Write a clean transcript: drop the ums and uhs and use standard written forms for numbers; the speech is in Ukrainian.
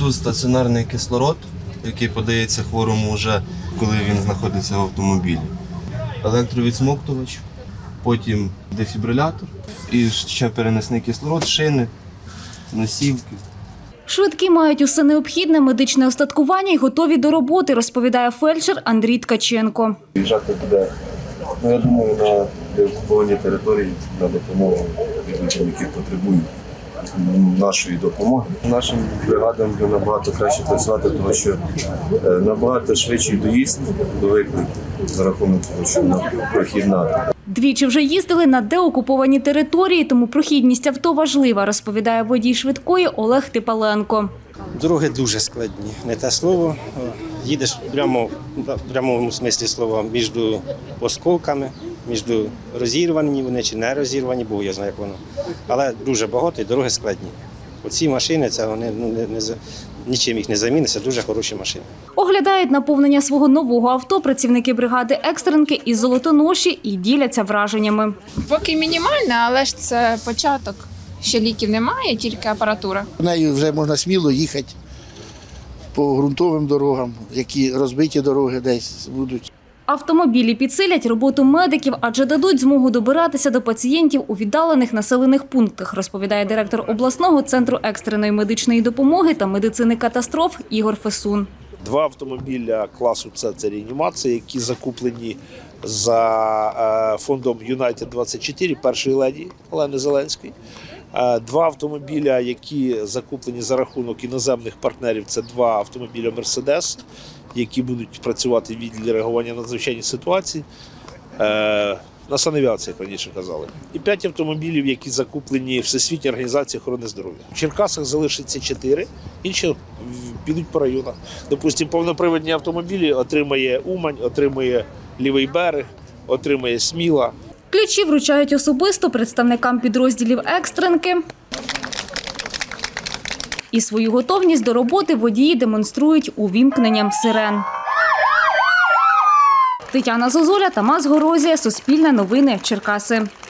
Тут стаціонарний кислород, який подається хворому вже, коли він знаходиться в автомобілі. Електровідсмоктувач, потім дефібрилятор і ще перенесний кислород, шини, носівки. Швидкі мають усе необхідне медичне устаткування і готові до роботи, розповідає фельдшер Андрій Ткаченко. Виїжджати буде, я думаю, на деокуповані території на допомогу людям, які потребують нашої допомоги. Нашим бригадам буде набагато краще працювати, тому що набагато швидший доїзд до виклику за рахунок того, що прохідна. Двічі вже їздили на деокуповані території, тому прохідність авто важлива, розповідає водій швидкої Олег Типаленко. Дороги дуже складні, не те слово. Їдеш в прямому смислі слова між осколками, між розірвані вони чи не розірвані, бо я знаю, як воно. Але дуже багато і дороги складні. Оці машини, це вони нічим їх не заміниться, дуже хороші машини. Оглядають наповнення свого нового авто працівники бригади екстренки із Золотоноші і діляться враженнями. Поки мінімальне, але ж це початок. Ще ліків немає, тільки апаратура. Нею вже можна сміло їхати по ґрунтовим дорогам, які розбиті дороги десь будуть. Автомобілі підсилять роботу медиків, адже дадуть змогу добиратися до пацієнтів у віддалених населених пунктах, розповідає директор обласного центру екстреної медичної допомоги та медицини катастроф Ігор Фесун. 2 автомобіля класу С – це реанімація, які закуплені за фондом Юнайтед-24 першої леді Олени Зеленської. 2 автомобіля, які закуплені за рахунок іноземних партнерів, це 2 автомобіля «Мерседес», які будуть працювати в відділі реагування на надзвичайні ситуації, на санавіації, як раніше казали. І 5 автомобілів, які закуплені Всесвітньої організації охорони здоров'я. В Черкасах залишиться 4, інші підуть по районах. Допустимо, повноприводні автомобілі отримає Умань, отримає Лівий берег, отримає Сміла. Ключі вручають особисто представникам підрозділів екстренки. І свою готовність до роботи водії демонструють увімкненням сирен. Тетяна Зозуля, Тамас Горозія, Суспільне новини, Черкаси.